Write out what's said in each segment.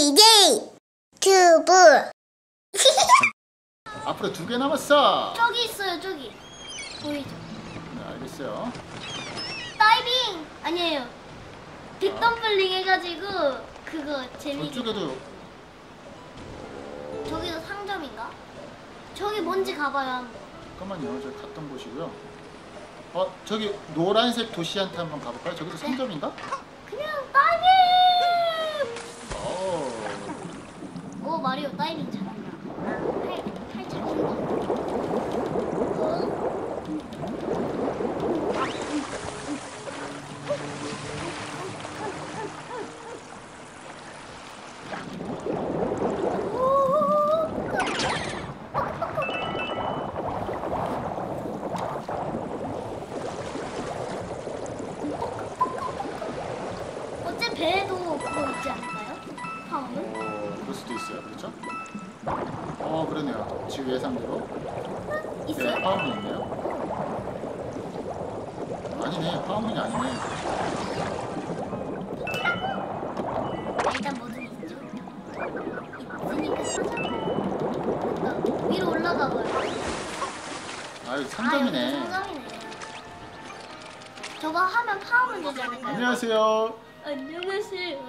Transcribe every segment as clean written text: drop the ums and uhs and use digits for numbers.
DJ 튜브. 앞으로 2개 남았어. 저기 있어요, 저기. 보이죠? 네, 알겠어요. 다이빙! 아니에요. 빅덤블링 해가지고 그거 재밌게. 저쪽에도 저기도 상점인가? 저기 뭔지 가봐요 한번. 잠깐만요. 저기 갔던 곳이고요. 저기 노란색 도시한테 한번 가볼까요? 저기도 상점인가? 그냥 다이빙! 오 마리오 다이빙 잘한다. 팔 잡힌다. 어째 배에도 그거 있지 않을까요? 파워는? 그럴 수도 있어요. 그렇죠? 그러네요. 지금 예상대로. 있어요? 네, 파워문이 있네요. 아니네. 파워문이 아니네. 일단 뭐든 있죠. 있으니까 사자. 위로 올라가 봐요. 아유, 상점이네. 상점이네. 저거 하면 파워문 되지 않을까요? 안녕하세요. 안녕하세요.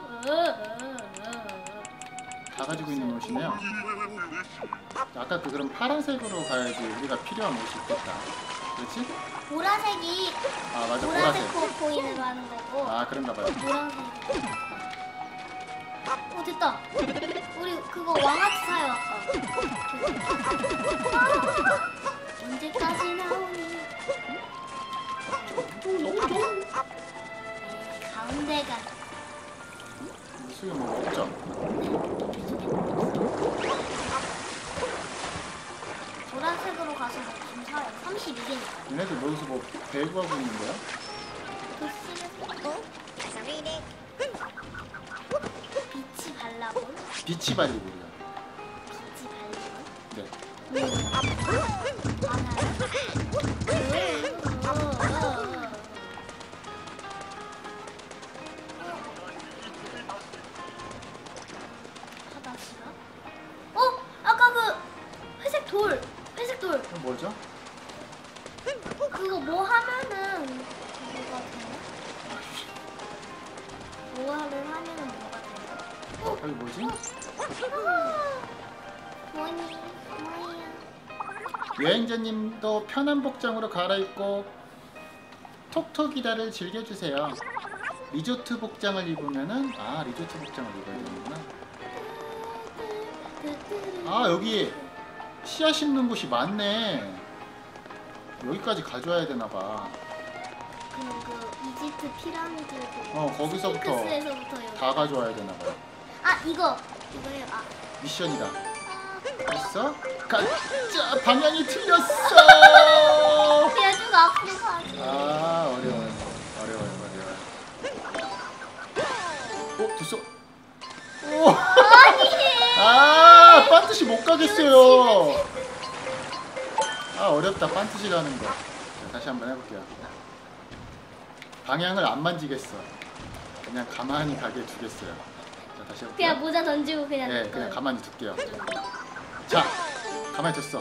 다 가지고 있는 옷이네요. 아까 그럼 파란색으로 가야지 우리가 필요한 옷이 있겠다. 그렇지? 보라색이 맞아. 보라색 보라색. 코인을 하는 거고. 그런가 봐요. 노란색. 됐다. 우리 그거 왕아치 사요 아까. 언제까지 나오니? 가운데가. 수요 뭐 없죠? 보라색으로 가서 좀 사요. 32개니까. 얘네들 여기서 뭐 배구하고 있는 거야? 비치 발라볼? 비치 발리볼이요. 비치 발라볼? 네. 아까 그 회색 돌! 회색 돌! 뭐죠? 그거 뭐 하면은 뭐가 되나? 뭐를 하면은 뭐가 되나? 여기 뭐지? 뭐니? 뭐야? 여행자님도 편한 복장으로 갈아입고 톡톡이다를 즐겨주세요. 리조트 복장을 입으면은 리조트 복장을 입어야 되는구나. 여기 씨앗 심는 곳이 많네. 여기까지 가져와야 되나봐. 그 이집트 피라미드 거기서부터 스핑크스에서부터 여기. 다 가져와야 되나봐요. 이거예요. 미션이다. 됐어? 가자! 방향이 틀렸어! 얘좀 앞으로 가지. 어려워요. 됐어. 오! 반드시 못 가겠어요. 어렵다. 반드시 가는 거. 자, 다시 한번 해볼게요. 방향을 안 만지겠어. 그냥 가만히 가게 두겠어요. 자, 다시 해볼게요. 그냥 모자 던지고 그냥. 네, 그냥 가만히 둘게요. 자, 가만히 뒀어.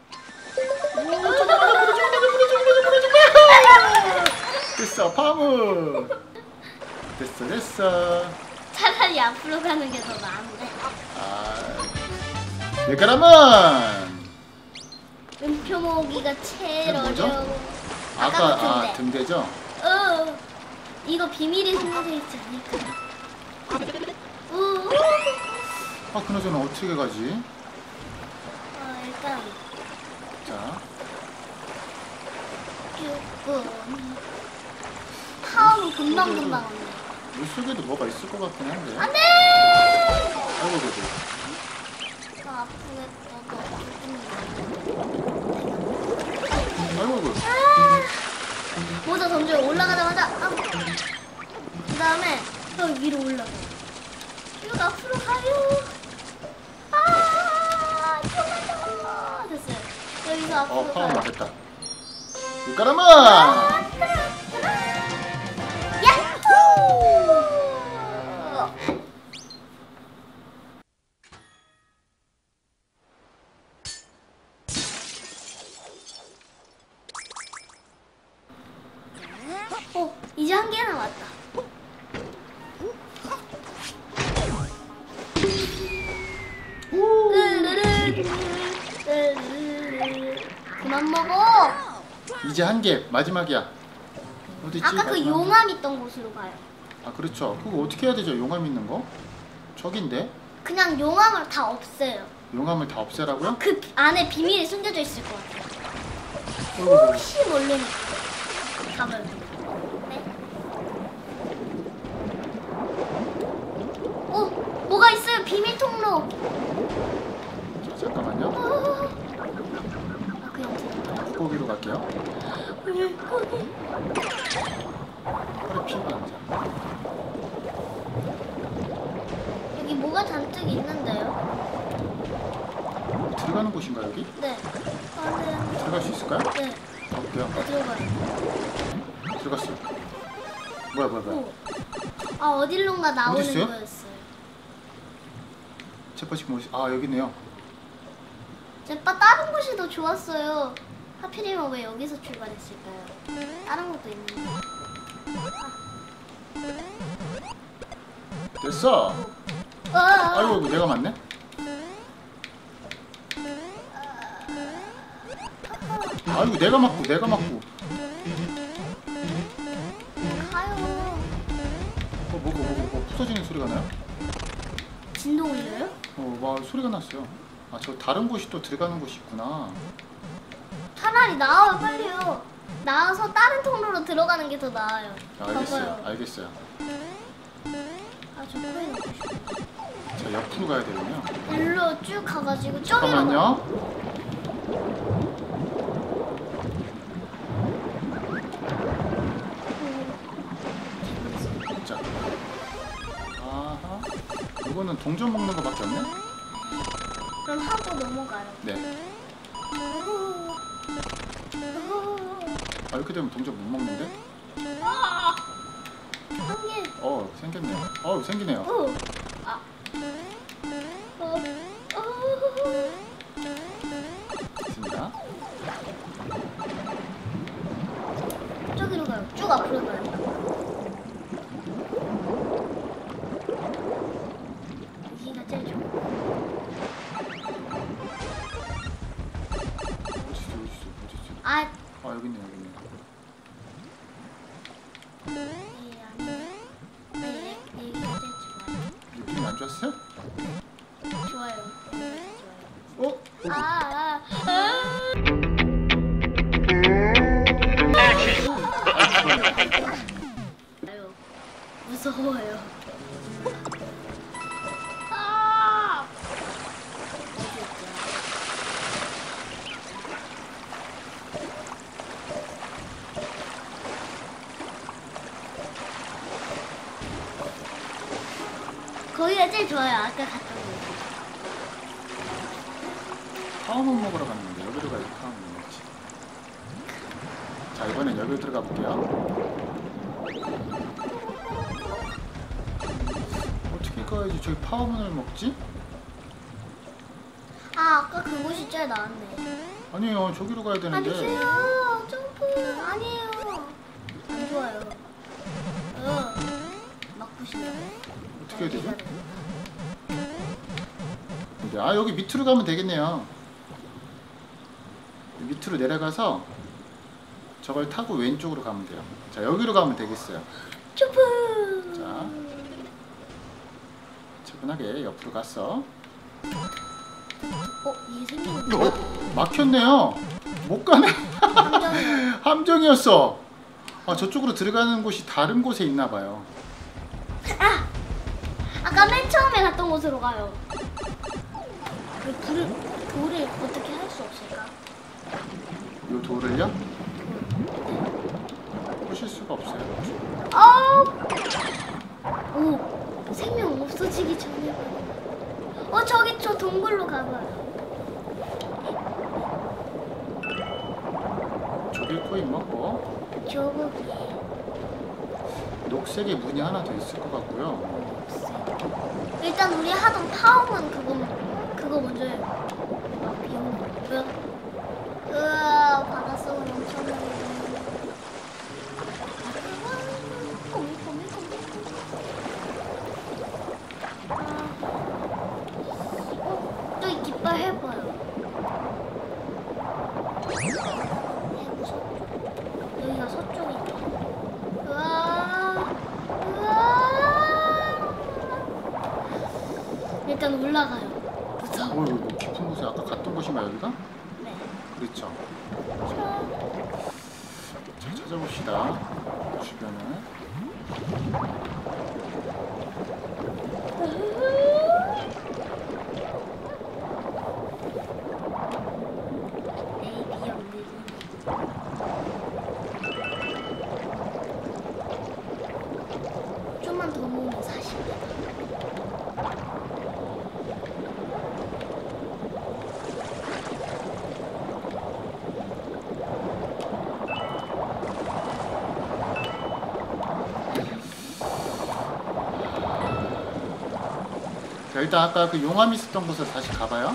됐어, 파무. 됐어. 차라리 앞으로 가는 게 더 나은데. 네, 그러면 음표 모으기가 제일 뭐죠? 어려워. 아까 등대죠? 이거 비밀이 숨겨져 있지 않을까? 그나저나 어떻게 가지? 일단 자, 조금 파워는 금방 없네. 물속에도 뭐가 있을 것 같긴 한데. 안돼! 아이고, 그래도. 아이고. 모자 던져요. 올라가자마자 그 다음에 여기 위로 올라가. 쭉 앞으로 가요. 됐어요. 여기서 앞으로 파워 가요. 맞겠다. 그러면 야호! 안 먹어. 이제 한 개 마지막이야. 어디 있지? 아까 그 마지막. 용암 있던 곳으로 가요. 아 그렇죠. 그거 어떻게 해야 되죠? 용암 있는 거? 저긴데? 그냥 용암을 다 없애요. 용암을 다 없애라고요? 그 안에 비밀이 숨겨져 있을 것 같아요. 어이구. 혹시 모르니까 가봐요. 네. 뭐가 있어요? 비밀 통로. 자, 잠깐만요. 아, 그냥 들어가요. 물고기로 갈게요. 물고기. 허리 피고 앉아. 여기 뭐가 잔뜩 있는데요? 들어가는 곳인가 여기? 네. 아, 네. 들어갈 수 있을까요? 네. 가볼게요. 들어가요. 들어갔어요. 뭐야. 오. 아, 어딜론가 나오는 어디 있어요? 거였어요. 제빠식 뭐? 아 여기네요. 제빠 다른 곳이 더 좋았어요. 하필이면 왜 여기서 출발했을까요? 다른 것도 있는데. 됐어. 아이고 내가 맞네. 아이고 내가 맞고. 가요. 뭐 부서지는 소리가 나요? 진동 울려요? 막 소리가 났어요. 아 저 다른 곳이 또 들어가는 곳이 있구나. 차라리 나와요, 빨리요. 나와서 다른 통로로 들어가는 게 더 나아요. 알겠어요. 알겠어요. 아, 저 코인 없고 싶어. 자 옆으로 가야 되군요. 일로 쭉 가가지고 저기로 가요. 잠깐만요. 자. 아하. 이거는 동전 먹는 거밖에 없네. 그럼 하고 넘어가요. 네. 아 이렇게 되면 동전 못 먹는데? 한 개. 생겼네요. 생기네요. 아. 됐습니다. 저기로 가요. 쭉 앞으로 가요. 여기가 제일 좋아. 어디 있어? 아, 여기 있네. 여기가 제일 좋아요. 느낌이 안 좋았어요? 좋아요. 어? 아유, 무서워요. 거기가 제일 좋아요. 아까 갔던 곳. 파워문 먹으러 갔는데 여기로 가야지. 파워문 먹지. 자 이번엔 여기로 들어가 볼게요. 어떻게 가야지 저기 파워문을 먹지? 아, 아까 그곳이 제일 나았네. 아니에요. 저기로 가야 되는데. 아니세요. 점프. 아니에요. 안 좋아요. 막 부시네요. 어떻게 해야 되죠? 여기 밑으로 가면 되겠네요. 밑으로 내려가서 저걸 타고 왼쪽으로 가면 돼요. 자 여기로 가면 되겠어요. 점프. 자 차분하게 옆으로 갔어. 얘 생겼는데? 막혔네요. 못 가네. 함정이요. 함정이었어. 저쪽으로 들어가는 곳이 다른 곳에 있나 봐요. 아까 맨 처음에 갔던 곳으로 가요. 그 돌을 어떻게 할 수 없을까? 이 돌을요? 부실 수가 없어요. 생명 없어지기 전에. 저기 저 동굴로 가봐요. 조개 코인 먹고 저거 녹색의 문이 하나 더 있을 것 같고요. 일단 우리 하던 파워만 그거 먼저 해요. 비오는 으아, 바닷속은 엄청나게. 또 이 깃발 해봐요. 일단 올라가요. 무서워. 뭐 깊은 곳에 아까 갔던 곳인가 여기가? 네. 그렇죠. 자, 찾아봅시다. 주변을. A, B 없네. 좀만 더 모으면 40개. 자, 일단 아까 그 용암 있었던 곳에 다시 가봐요.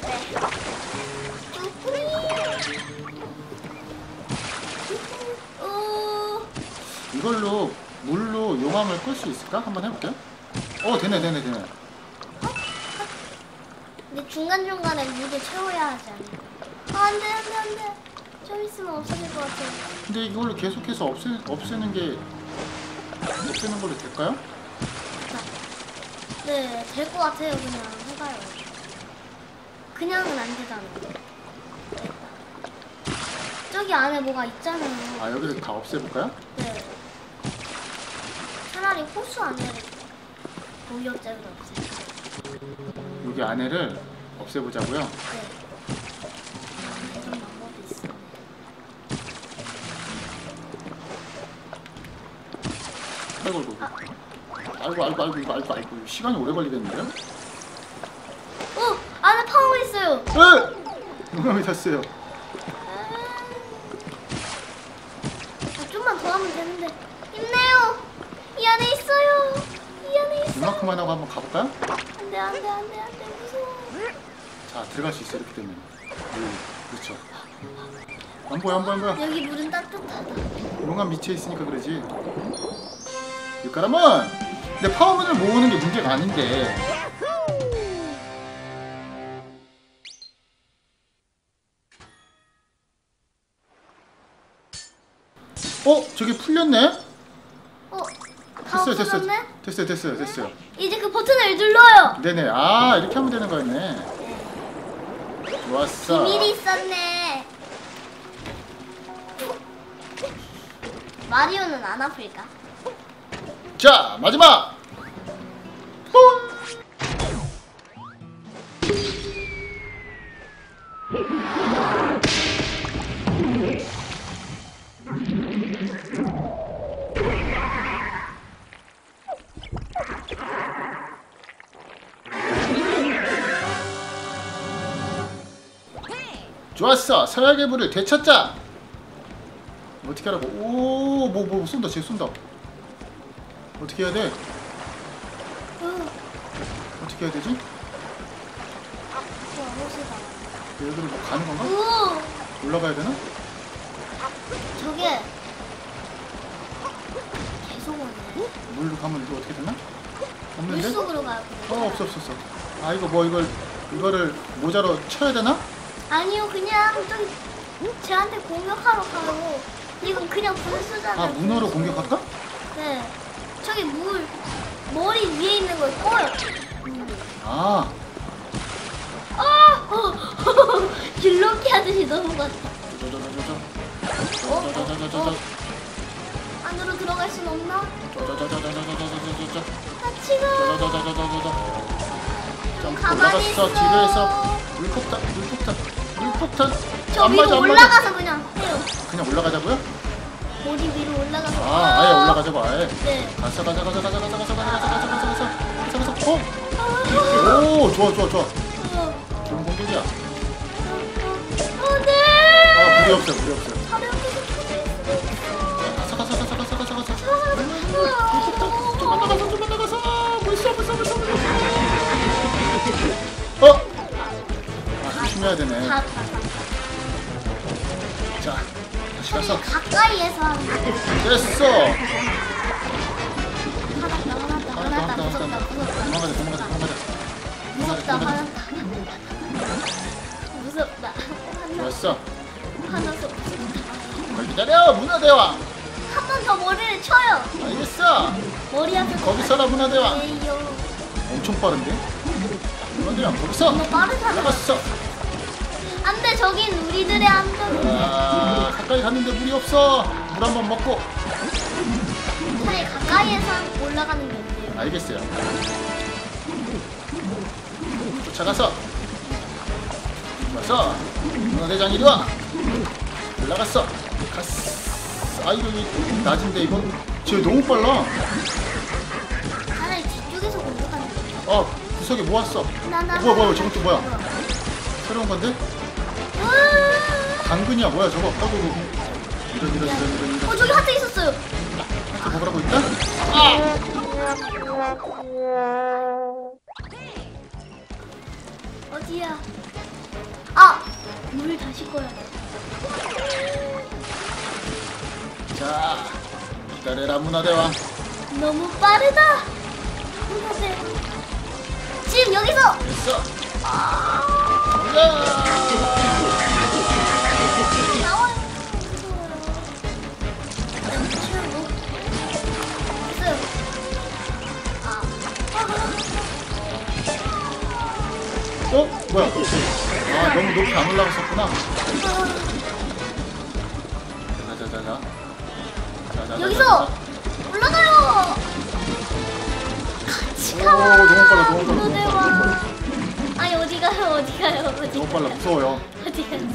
이걸로 물로 용암을 끌 수 있을까? 한번 해볼게요. 되네. 근데 중간중간에 물을 채워야 하지 않을까? 안돼. 좀 있으면 없어질 것 같아요. 근데 이걸로 계속해서 없애는 걸로 될까요? 네, 될 것 같아요. 그냥 해봐요. 그냥은 안 되잖아요. 됐다. 저기 안에 뭐가 있잖아요. 아, 여기를 다 없애볼까요? 네. 차라리 호수 안에 고기업자를 없애요. 여기 안에를 없애보자고요. 네. 이런 방법이 있어요. 아이고 시간이 오래 걸리겠는데요? 안에 파워 있어요. 용암이 탔어요. 좀만 더 하면 되는데. 힘내요. 이 안에 있어요. 이 안에 있어. 이만큼만 하고 한번 가볼까요? 안돼 무서워. 자, 들어갈 수 있어 이렇게 되면. 그렇죠. 안 보여. 여기 물은 따뜻하다. 용암 밑에 있으니까 그러지. 육가람은 근데 파워문을 모으는 게 문제가 아닌데. 저기 풀렸네? 다 없어졌네? 됐어요. 이제 그 버튼을 눌러요. 네네. 이렇게 하면 되는 거였네. 좋았어. 비밀이 있었네. 마리오는 안 아플까? 자, 마지막. 좋았어. 서약의 불을 되찾자. 어떻게 하라고? 뭐 쏜다. 쟤 쏜다. 어떻게 해야 돼? 어떻게 해야 되지? 멋있다. 여기로 뭐 가는 건가? 오! 올라가야 되나? 저게 계속 오네. 물로 가면 이거 어떻게 되나? 없는데? 물속으로 가요. 없어. 이거 뭐 이거를 모자로 쳐야 되나? 아니요, 그냥 저기 쟤한테 공격하러 가요. 이건 그냥 분수잖아요. 문어로 공격할까? 네. 저기 머리 위에 있는 걸 꺼요. 줄넘기 하듯이 넘어갔다. 안으로 들어갈 순 없나? 같이 가. 좀 가만히 있어. 뒤로에서 물폭탄. 저 안 위로 맞아. 올라가서 그냥 해요. 그냥 올라가자고요? 머리 위로 올라가서. 아예 올라가자고 아예. 네. 가자. 오, 좋아. 좋은 공격이야. 네. 무리 없어요. 좀만 나가서 물 써. 조심해야 되네. 자, 다시 가서. 가까이에서 하는 거. 됐어. 화났다. 무섭다. 좋았어. 화나서 걸 기다려, 문화대왕. 한 번 더 머리를 쳐요. 알겠어. 머리 앞에 거기서라 문화대왕. 에이요. 엄청 빠른데? 문어대왕 거기서 너무 빠르잖아. 올라갔어. 안돼, 저긴 우리들의 함정이지. 아, 가까이 갔는데 물이 없어. 물 한번 먹고. 차라리 가까이에서 올라가는 게 어때요? 알겠어요. 쫓아가서. 와서 문어대장 이리 와. 올라갔어. 갔어. 아, 이거 낮은데 이거? 쟤 너무 빨라. 차라리 뒤쪽에서 공격하는 게 구석에 모았어. 나. 뭐야, 저건 또 뭐야? 새로운 건데? 당근이야, 뭐야 저거? 이런. 저기 하트 있었어요. 먹으라고 있다? 어디야? 물을 다시 꺼야 돼. 자, 기다려라 문어대왕. 너무 빠르다. 문어대. 지금 여기서. 됐어. 나와요. 됐어요. 뭐야? 너무 높이 안 올라갔었구나. 자. 여기서 올라가요. 같이 가. 너무 빨라. 문어대왕. 아니 어디 가요? 너무 빨라, 무서워요. 어디 가요?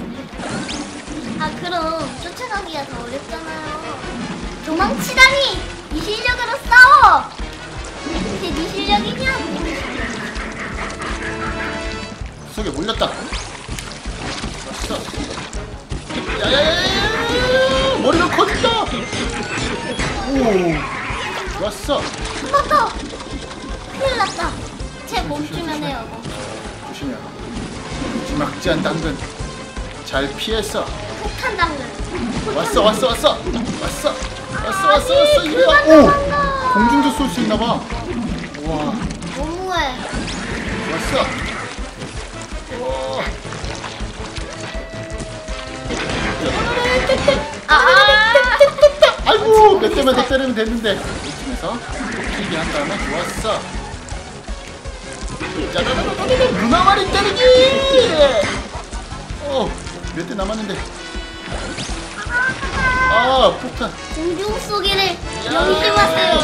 그럼 쫓아가기가 더 어렵잖아요. 도망치다니! 이 실력으로 싸워! 이게 네 실력이냐? 속에 몰렸다. 왔어. 야야야야야! 머리가 커진다. 오, 좋았어. 한 번 더! 큰일 났다. 쟤 멈추면 해요. 조심해. 지막지한 당근 잘 피했어. 폭탄 당근. 왔어. 이리 와. 도망가. 공중도 쏠 수 있나 봐. 와, 너무해. 왔어. 와. 아이고, 몇 대만 더 때리면 됐는데. 이쯤에서 튀기 한 다음에 좋았어. 짜자자자자자, 문어마리 때리기. 몇 대 남았는데. 폭탄. 공중 쏘기를 명심하세요.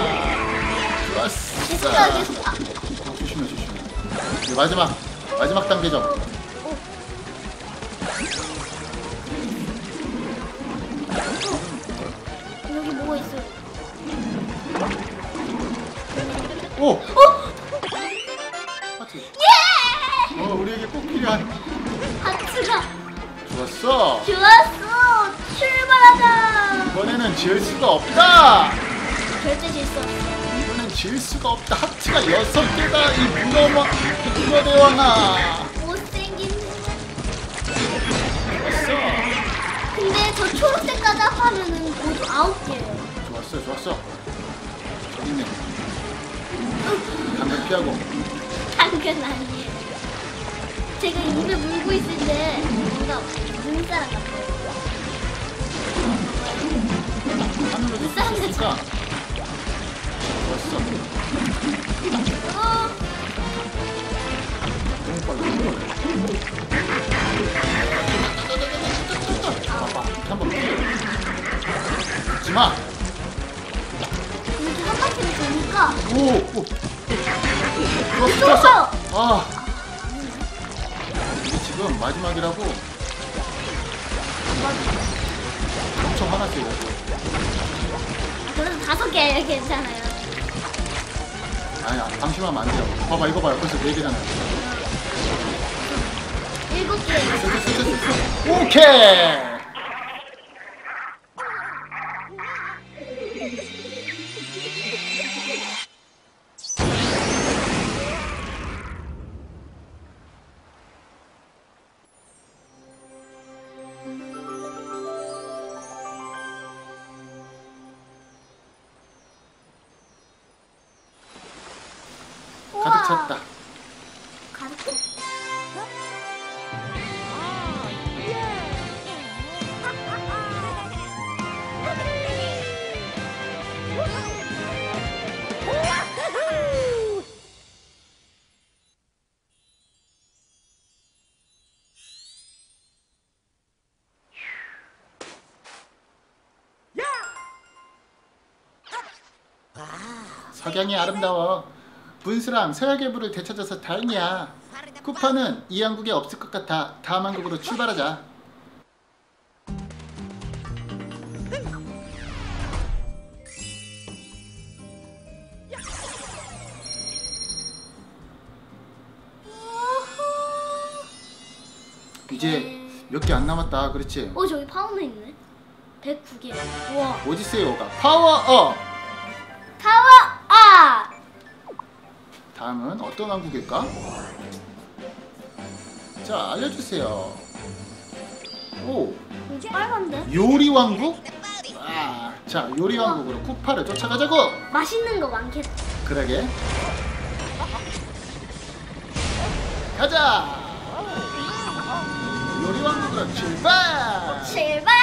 좋았어. 계속. 조심해. 이제 마지막 단계죠. 여기 뭐가 있어요? 하트. 예! 우리에게 꼭 필요한. 하트가. 좋았어. 좋았어. 출발하자. 이번에는 질 수가 없다. 절대 질 수 없어. 이번엔 질 수가 없다. 하트가 6개다. 이 문어대왕아. 못생긴. 좋았어. 근데 저 초록색까지 합하면은 모두 9개예요. 좋았어. 저기 있네. 당근 피하고. 당근 아니에요. 제가 입에 물고 있을 때 뭔가 눈사람 같아요. 하늘로 눕혔으니까. 좋았어. 너무 빨라. 한번 피해. 죽지마. 이렇게 한 바퀴를 도니까 오. 좋았어요. 이게 지금 마지막이라고 엄청 화났어요. 그래도 5개예요. 괜찮아요. 아니, 방심하면 안 돼요. 봐봐, 이거 봐요. 벌써 4개잖아요. 7개. 오케이. 가득 찼다. 가득 찼다. 석양이 아름다워. 분수랑 서약의 불을 되찾아서 다행이야. 쿠파는 이 왕국에 없을 것 같아. 다음 왕국으로 출발하자. 이제 몇 개 안 남았다. 그렇지? 저기 파운드 있네. 109개. 우와. 어디세요가 파워업. 타워 아. 다음은 어떤 왕국일까? 자, 알려주세요. 오, 빨간데? 요리 왕국? 와, 자, 요리 왕국으로 쿠파를 쫓아가자고. 맛있는 거 많겠다. 그러게. 가자. 요리 왕국으로 출발. 출발!